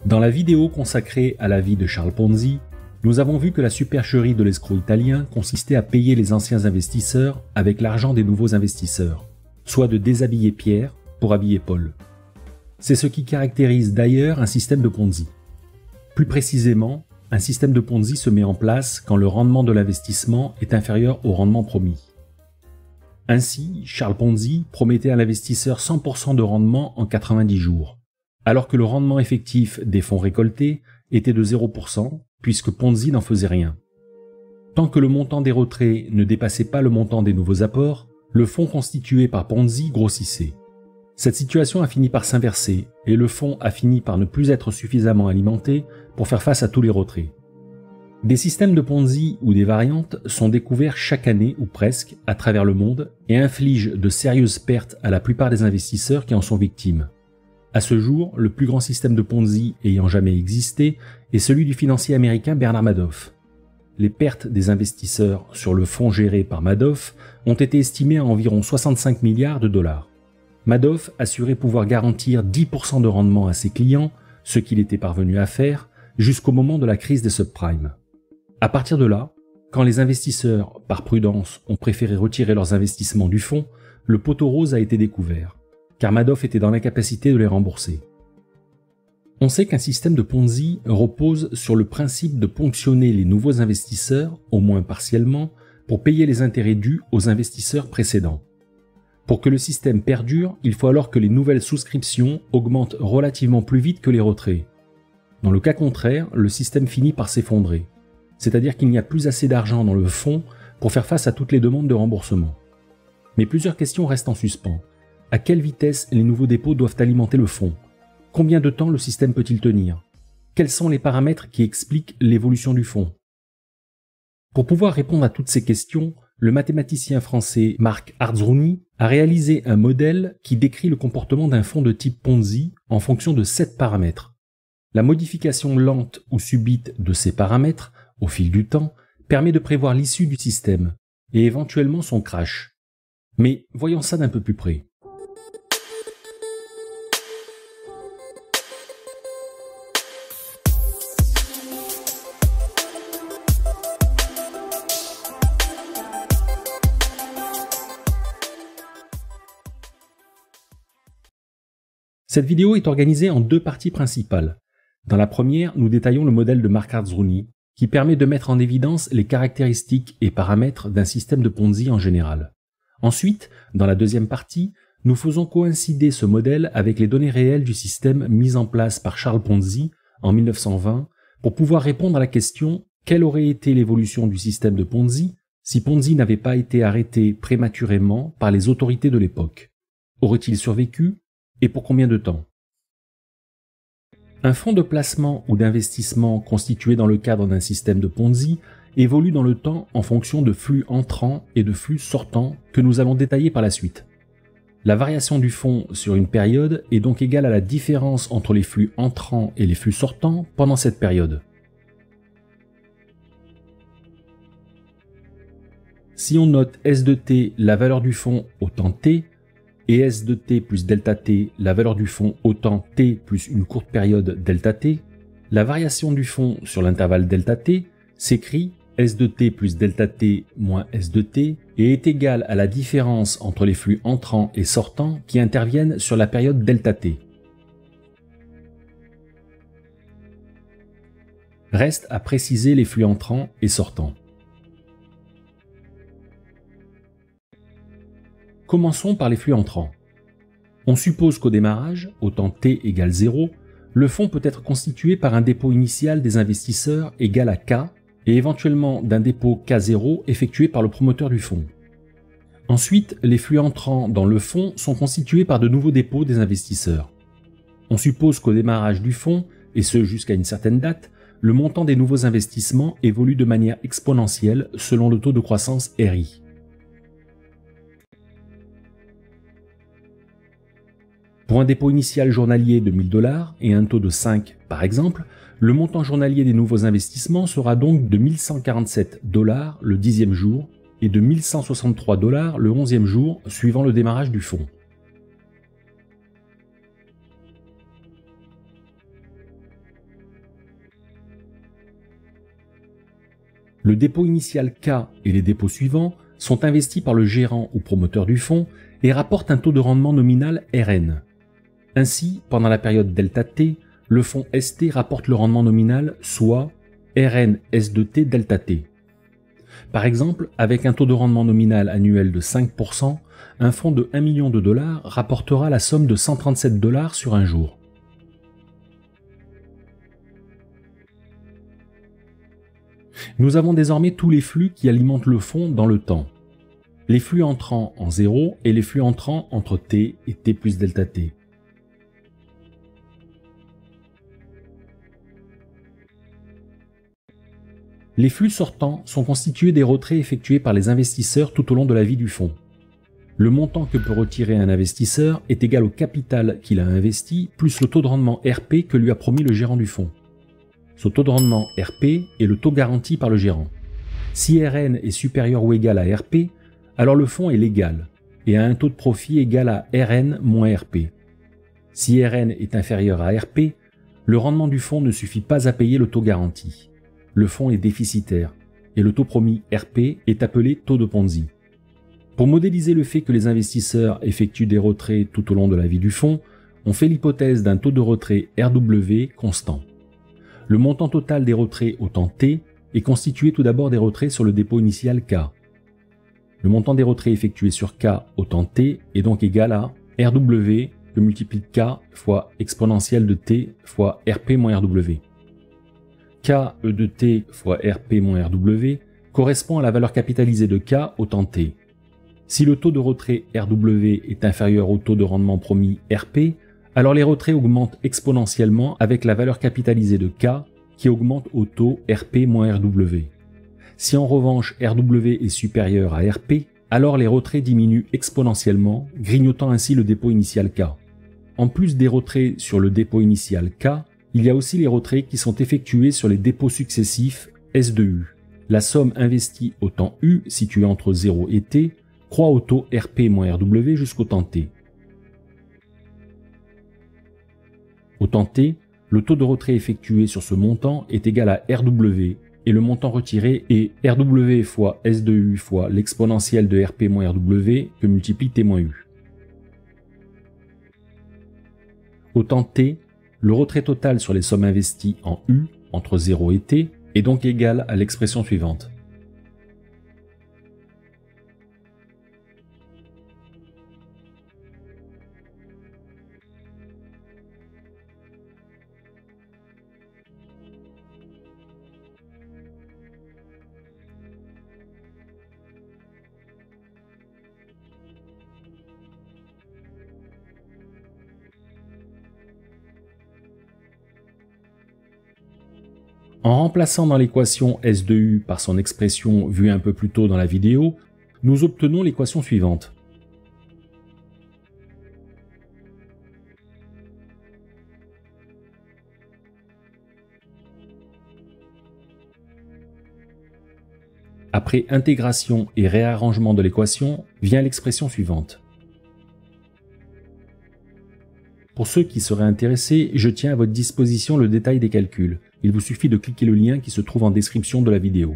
Dans la vidéo consacrée à la vie de Charles Ponzi, nous avons vu que la supercherie de l'escroc italien consistait à payer les anciens investisseurs avec l'argent des nouveaux investisseurs, soit de déshabiller Pierre pour habiller Paul. C'est ce qui caractérise d'ailleurs un système de Ponzi. Plus précisément, un système de Ponzi se met en place quand le rendement de l'investissement est inférieur au rendement promis. Ainsi, Charles Ponzi promettait à l'investisseur 100% de rendement en 90 jours, alors que le rendement effectif des fonds récoltés était de 0%, puisque Ponzi n'en faisait rien. Tant que le montant des retraits ne dépassait pas le montant des nouveaux apports, le fonds constitué par Ponzi grossissait. Cette situation a fini par s'inverser et le fonds a fini par ne plus être suffisamment alimenté pour faire face à tous les retraits. Des systèmes de Ponzi ou des variantes sont découverts chaque année ou presque à travers le monde et infligent de sérieuses pertes à la plupart des investisseurs qui en sont victimes. À ce jour, le plus grand système de Ponzi ayant jamais existé est celui du financier américain Bernard Madoff. Les pertes des investisseurs sur le fonds géré par Madoff ont été estimées à environ 65 milliards de dollars. Madoff assurait pouvoir garantir 10% de rendement à ses clients, ce qu'il était parvenu à faire, jusqu'au moment de la crise des subprimes. À partir de là, quand les investisseurs, par prudence, ont préféré retirer leurs investissements du fonds, le poteau rose a été découvert, car Madoff était dans l'incapacité de les rembourser. On sait qu'un système de Ponzi repose sur le principe de ponctionner les nouveaux investisseurs, au moins partiellement, pour payer les intérêts dus aux investisseurs précédents. Pour que le système perdure, il faut alors que les nouvelles souscriptions augmentent relativement plus vite que les retraits. Dans le cas contraire, le système finit par s'effondrer, c'est-à-dire qu'il n'y a plus assez d'argent dans le fonds pour faire face à toutes les demandes de remboursement. Mais plusieurs questions restent en suspens. À quelle vitesse les nouveaux dépôts doivent alimenter le fonds? Combien de temps le système peut-il tenir? Quels sont les paramètres qui expliquent l'évolution du fonds? Pour pouvoir répondre à toutes ces questions, le mathématicien français Marc Ardzruny a réalisé un modèle qui décrit le comportement d'un fonds de type Ponzi en fonction de 7 paramètres. La modification lente ou subite de ces paramètres, au fil du temps, permet de prévoir l'issue du système et éventuellement son crash. Mais voyons ça d'un peu plus près. Cette vidéo est organisée en 2 parties principales. Dans la première, nous détaillons le modèle de Marc Ardzruny, qui permet de mettre en évidence les caractéristiques et paramètres d'un système de Ponzi en général. Ensuite, dans la deuxième partie, nous faisons coïncider ce modèle avec les données réelles du système mis en place par Charles Ponzi en 1920 pour pouvoir répondre à la question « Quelle aurait été l'évolution du système de Ponzi si Ponzi n'avait pas été arrêté prématurément par les autorités de l'époque? Aurait-il survécu ? Et pour combien de temps ?» Un fonds de placement ou d'investissement constitué dans le cadre d'un système de Ponzi évolue dans le temps en fonction de flux entrants et de flux sortants que nous allons détailler par la suite. La variation du fonds sur une période est donc égale à la différence entre les flux entrants et les flux sortants pendant cette période. Si on note S de t, la valeur du fonds au temps t, et S de t plus delta t, la valeur du fonds au temps t plus une courte période delta t, la variation du fonds sur l'intervalle delta t s'écrit S de t plus delta t moins S de t et est égale à la différence entre les flux entrants et sortants qui interviennent sur la période delta t. Reste à préciser les flux entrants et sortants. Commençons par les flux entrants. On suppose qu'au démarrage, au temps t égale 0, le fonds peut être constitué par un dépôt initial des investisseurs égal à K et éventuellement d'un dépôt K0 effectué par le promoteur du fonds. Ensuite, les flux entrants dans le fonds sont constitués par de nouveaux dépôts des investisseurs. On suppose qu'au démarrage du fonds, et ce jusqu'à une certaine date, le montant des nouveaux investissements évolue de manière exponentielle selon le taux de croissance RI. Pour un dépôt initial journalier de 1000 $ et un taux de 5 par exemple, le montant journalier des nouveaux investissements sera donc de 1147 $ le 10e jour et de 1163 $ le 11e jour suivant le démarrage du fonds. Le dépôt initial K et les dépôts suivants sont investis par le gérant ou promoteur du fonds et rapportent un taux de rendement nominal Rn. Ainsi, pendant la période ΔT, le fonds ST rapporte le rendement nominal, soit Rn S de T delta T. Par exemple, avec un taux de rendement nominal annuel de 5%, un fonds de 1 million de dollars rapportera la somme de 137 $ sur un jour. Nous avons désormais tous les flux qui alimentent le fonds dans le temps. Les flux entrants en 0 et les flux entrants entre T et T plus delta T. Les flux sortants sont constitués des retraits effectués par les investisseurs tout au long de la vie du fonds. Le montant que peut retirer un investisseur est égal au capital qu'il a investi plus le taux de rendement RP que lui a promis le gérant du fonds. Ce taux de rendement RP est le taux garanti par le gérant. Si Rn est supérieur ou égal à RP, alors le fonds est légal et a un taux de profit égal à Rn moins RP. Si Rn est inférieur à RP, le rendement du fonds ne suffit pas à payer le taux garanti. Le fonds est déficitaire et le taux promis RP est appelé taux de Ponzi. Pour modéliser le fait que les investisseurs effectuent des retraits tout au long de la vie du fonds, on fait l'hypothèse d'un taux de retrait RW constant. Le montant total des retraits au temps T est constitué tout d'abord des retraits sur le dépôt initial K. Le montant des retraits effectués sur K au temps T est donc égal à RW que multiplie K fois exponentielle de T fois RP moins RW. K E de T fois RP moins RW correspond à la valeur capitalisée de K au temps T. Si le taux de retrait RW est inférieur au taux de rendement promis RP, alors les retraits augmentent exponentiellement avec la valeur capitalisée de K qui augmente au taux RP moins RW. Si en revanche RW est supérieur à RP, alors les retraits diminuent exponentiellement, grignotant ainsi le dépôt initial K. En plus des retraits sur le dépôt initial K, il y a aussi les retraits qui sont effectués sur les dépôts successifs S de U. La somme investie au temps U, située entre 0 et T, croît au taux RP moins RW jusqu'au temps T. Au temps T, le taux de retrait effectué sur ce montant est égal à RW et le montant retiré est RW fois S de U fois l'exponentielle de RP moins RW que multiplie T moins U. Au temps T, le retrait total sur les sommes investies en U entre 0 et T est donc égal à l'expression suivante. En remplaçant dans l'équation S de U par son expression vue un peu plus tôt dans la vidéo, nous obtenons l'équation suivante. Après intégration et réarrangement de l'équation, vient l'expression suivante. Pour ceux qui seraient intéressés, je tiens à votre disposition le détail des calculs. Il vous suffit de cliquer le lien qui se trouve en description de la vidéo.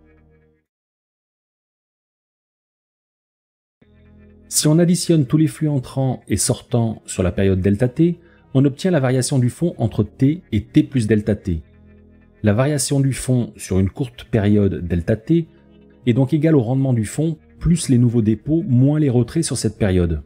Si on additionne tous les flux entrants et sortants sur la période ΔT, on obtient la variation du fonds entre T et T plus ΔT. La variation du fonds sur une courte période ΔT est donc égale au rendement du fonds plus les nouveaux dépôts moins les retraits sur cette période.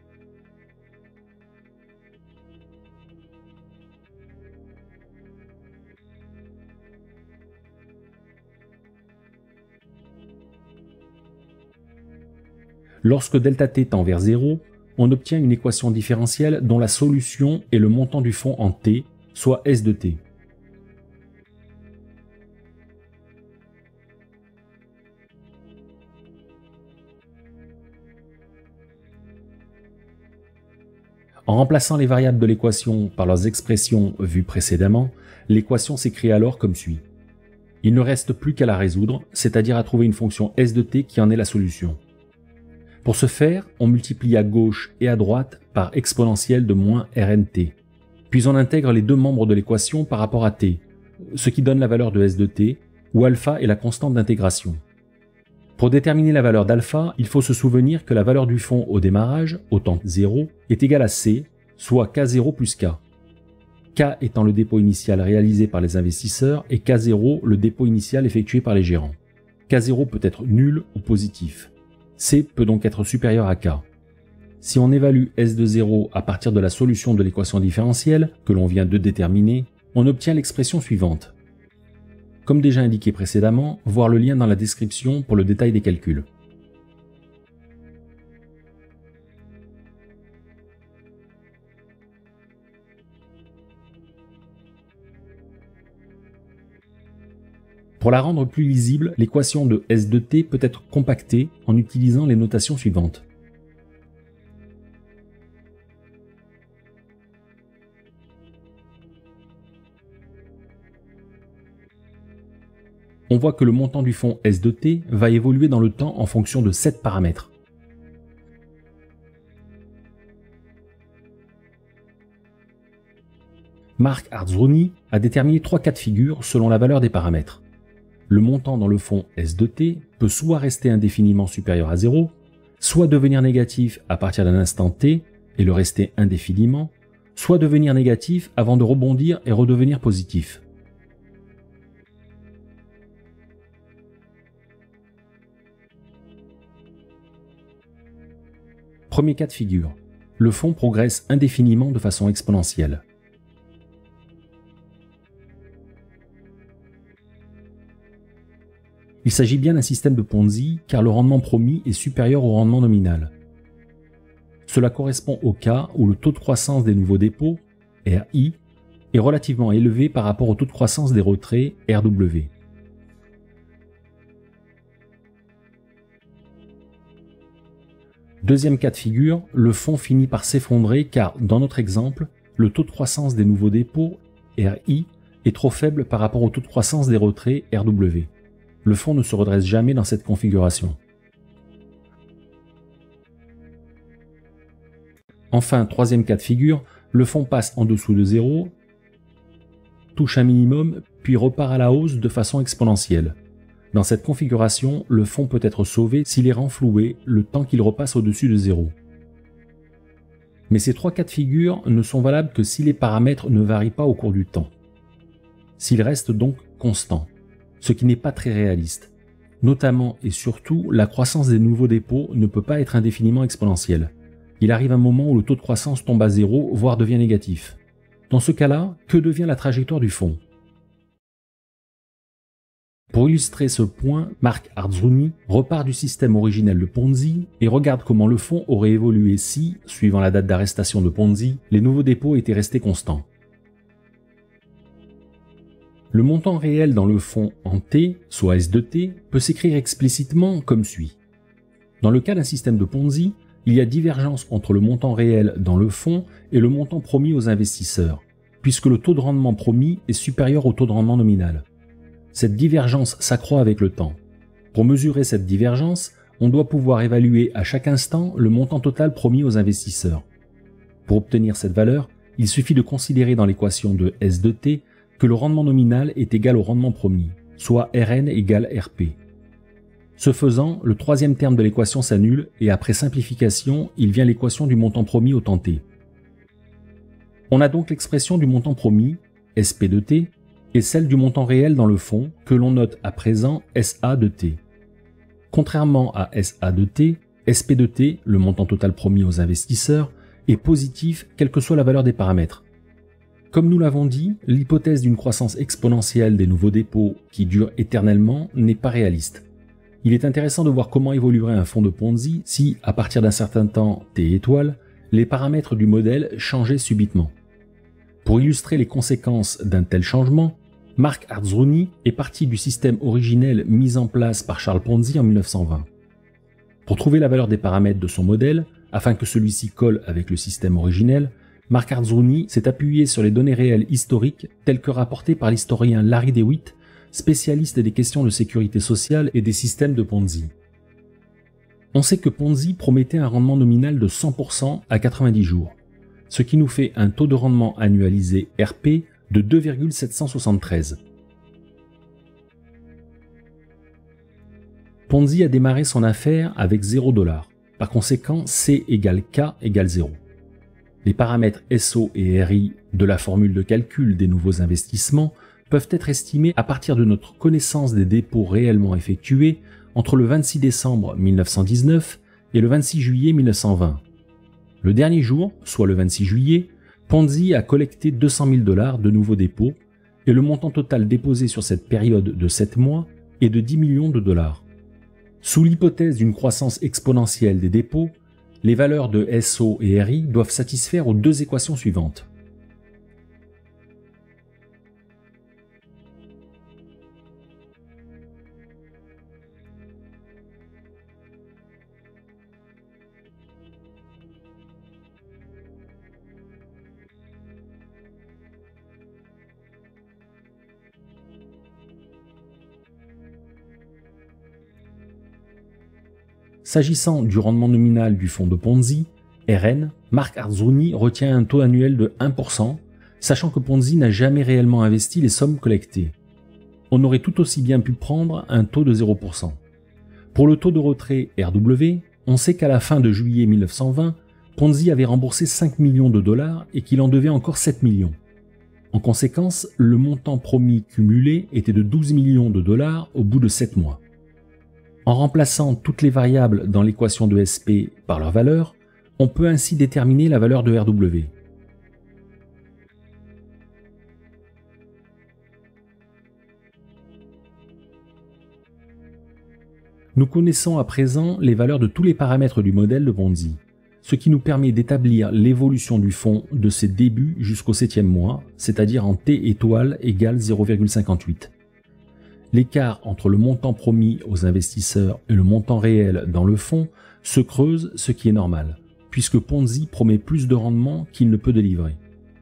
Lorsque ΔT tend vers 0, on obtient une équation différentielle dont la solution est le montant du fonds en T, soit S de T. En remplaçant les variables de l'équation par leurs expressions vues précédemment, l'équation s'écrit alors comme suit. Il ne reste plus qu'à la résoudre, c'est-à-dire à trouver une fonction S de T qui en est la solution. Pour ce faire, on multiplie à gauche et à droite par exponentielle de moins RnT. Puis on intègre les deux membres de l'équation par rapport à t, ce qui donne la valeur de S de t, où alpha est la constante d'intégration. Pour déterminer la valeur d'alpha, il faut se souvenir que la valeur du fonds au démarrage, au temps 0, est égale à C, soit K0 plus K. K étant le dépôt initial réalisé par les investisseurs et K0 le dépôt initial effectué par les gérants. K0 peut être nul ou positif. C peut donc être supérieur à K. Si on évalue S de 0 à partir de la solution de l'équation différentielle que l'on vient de déterminer, on obtient l'expression suivante. Comme déjà indiqué précédemment, voir le lien dans la description pour le détail des calculs. Pour la rendre plus lisible, l'équation de S de t peut être compactée en utilisant les notations suivantes. On voit que le montant du fonds S de t va évoluer dans le temps en fonction de 7 paramètres. Mark Ardzruni a déterminé 3 cas de figure selon la valeur des paramètres. Le montant dans le fonds S de t peut soit rester indéfiniment supérieur à 0, soit devenir négatif à partir d'un instant t et le rester indéfiniment, soit devenir négatif avant de rebondir et redevenir positif. Premier cas de figure. Le fonds progresse indéfiniment de façon exponentielle. Il s'agit bien d'un système de Ponzi car le rendement promis est supérieur au rendement nominal. Cela correspond au cas où le taux de croissance des nouveaux dépôts, RI, est relativement élevé par rapport au taux de croissance des retraits, RW. Deuxième cas de figure, le fonds finit par s'effondrer car, dans notre exemple, le taux de croissance des nouveaux dépôts, RI, est trop faible par rapport au taux de croissance des retraits, RW. Le fonds ne se redresse jamais dans cette configuration. Enfin, troisième cas de figure, le fonds passe en dessous de 0, touche un minimum, puis repart à la hausse de façon exponentielle. Dans cette configuration, le fonds peut être sauvé s'il est renfloué le temps qu'il repasse au-dessus de 0. Mais ces 3 cas de figure ne sont valables que si les paramètres ne varient pas au cours du temps. S'ils restent donc constants, ce qui n'est pas très réaliste. Notamment et surtout, la croissance des nouveaux dépôts ne peut pas être indéfiniment exponentielle. Il arrive un moment où le taux de croissance tombe à 0, voire devient négatif. Dans ce cas-là, que devient la trajectoire du fonds ? Pour illustrer ce point, Mark Ardzruni repart du système originel de Ponzi et regarde comment le fonds aurait évolué si, suivant la date d'arrestation de Ponzi, les nouveaux dépôts étaient restés constants. Le montant réel dans le fonds en T, soit S de T, peut s'écrire explicitement comme suit. Dans le cas d'un système de Ponzi, il y a divergence entre le montant réel dans le fonds et le montant promis aux investisseurs, puisque le taux de rendement promis est supérieur au taux de rendement nominal. Cette divergence s'accroît avec le temps. Pour mesurer cette divergence, on doit pouvoir évaluer à chaque instant le montant total promis aux investisseurs. Pour obtenir cette valeur, il suffit de considérer dans l'équation de S de T que le rendement nominal est égal au rendement promis, soit Rn égale Rp. Ce faisant, le troisième terme de l'équation s'annule et après simplification, il vient l'équation du montant promis au temps t. On a donc l'expression du montant promis, Sp de t, et celle du montant réel dans le fonds que l'on note à présent SA de t. Contrairement à SA de t, Sp de t, le montant total promis aux investisseurs, est positif quelle que soit la valeur des paramètres. Comme nous l'avons dit, l'hypothèse d'une croissance exponentielle des nouveaux dépôts qui dure éternellement n'est pas réaliste. Il est intéressant de voir comment évoluerait un fonds de Ponzi si, à partir d'un certain temps t étoile, les paramètres du modèle changeaient subitement. Pour illustrer les conséquences d'un tel changement, Mark Ardzruni est parti du système originel mis en place par Charles Ponzi en 1920. Pour trouver la valeur des paramètres de son modèle, afin que celui-ci colle avec le système originel, Mark Ardzruni s'est appuyé sur les données réelles historiques telles que rapportées par l'historien Larry DeWitt, spécialiste des questions de sécurité sociale et des systèmes de Ponzi. On sait que Ponzi promettait un rendement nominal de 100% à 90 jours, ce qui nous fait un taux de rendement annualisé RP de 2,773. Ponzi a démarré son affaire avec 0 $. Par conséquent, C égale K égale 0. Les paramètres SO et RI de la formule de calcul des nouveaux investissements peuvent être estimés à partir de notre connaissance des dépôts réellement effectués entre le 26 décembre 1919 et le 26 juillet 1920. Le dernier jour, soit le 26 juillet, Ponzi a collecté 200 000 $ de nouveaux dépôts et le montant total déposé sur cette période de 7 mois est de 10 millions de $. Sous l'hypothèse d'une croissance exponentielle des dépôts, les valeurs de SO et RI doivent satisfaire aux deux équations suivantes. S'agissant du rendement nominal du fonds de Ponzi, RN, Marc Arzrouni retient un taux annuel de 1%, sachant que Ponzi n'a jamais réellement investi les sommes collectées. On aurait tout aussi bien pu prendre un taux de 0%. Pour le taux de retrait RW, on sait qu'à la fin de juillet 1920, Ponzi avait remboursé 5 millions de $ et qu'il en devait encore 7 millions. En conséquence, le montant promis cumulé était de 12 millions de $ au bout de 7 mois. En remplaçant toutes les variables dans l'équation de SP par leur valeur, on peut ainsi déterminer la valeur de RW. Nous connaissons à présent les valeurs de tous les paramètres du modèle de Ponzi, ce qui nous permet d'établir l'évolution du fonds de ses débuts jusqu'au 7e mois, c'est-à-dire en T étoile égale 0,58. L'écart entre le montant promis aux investisseurs et le montant réel dans le fonds se creuse, ce qui est normal, puisque Ponzi promet plus de rendement qu'il ne peut délivrer.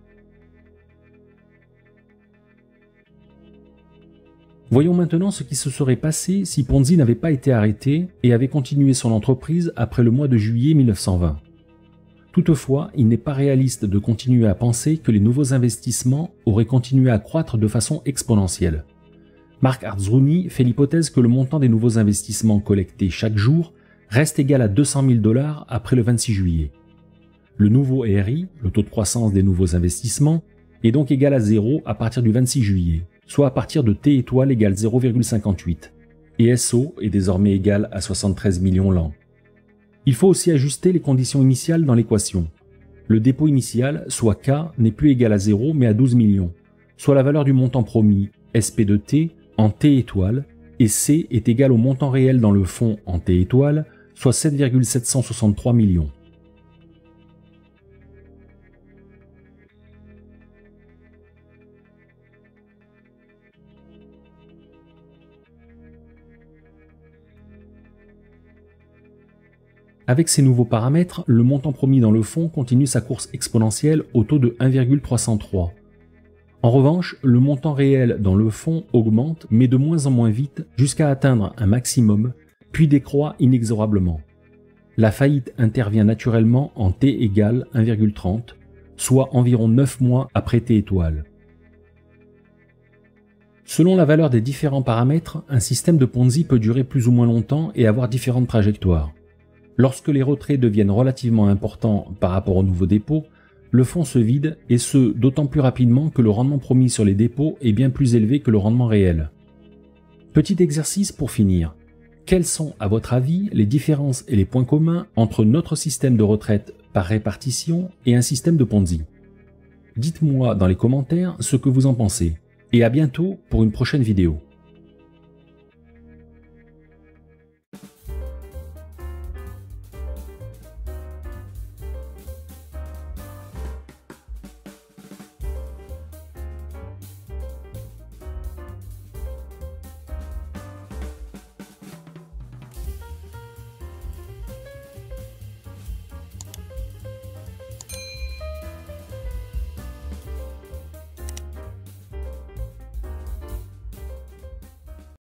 Voyons maintenant ce qui se serait passé si Ponzi n'avait pas été arrêté et avait continué son entreprise après le mois de juillet 1920. Toutefois, il n'est pas réaliste de continuer à penser que les nouveaux investissements auraient continué à croître de façon exponentielle. Marc Arzrouni fait l'hypothèse que le montant des nouveaux investissements collectés chaque jour reste égal à 200 000 $ après le 26 juillet. Le nouveau RI, le taux de croissance des nouveaux investissements, est donc égal à 0 à partir du 26 juillet, soit à partir de T étoile égale 0,58, et SO est désormais égal à 73 millions l'an. Il faut aussi ajuster les conditions initiales dans l'équation. Le dépôt initial, soit K, n'est plus égal à 0 mais à 12 millions, soit la valeur du montant promis, SP de T, en T étoile, et C est égal au montant réel dans le fonds en T étoile, soit 7,763 millions. Avec ces nouveaux paramètres, le montant promis dans le fonds continue sa course exponentielle au taux de 1,303. En revanche, le montant réel dans le fonds augmente, mais de moins en moins vite, jusqu'à atteindre un maximum, puis décroît inexorablement. La faillite intervient naturellement en T égale 1,30, soit environ 9 mois après T étoile. Selon la valeur des différents paramètres, un système de Ponzi peut durer plus ou moins longtemps et avoir différentes trajectoires. Lorsque les retraits deviennent relativement importants par rapport aux nouveaux dépôts, le fonds se vide, et ce, d'autant plus rapidement que le rendement promis sur les dépôts est bien plus élevé que le rendement réel. Petit exercice pour finir. Quelles sont, à votre avis, les différences et les points communs entre notre système de retraite par répartition et un système de Ponzi? Dites-moi dans les commentaires ce que vous en pensez, et à bientôt pour une prochaine vidéo.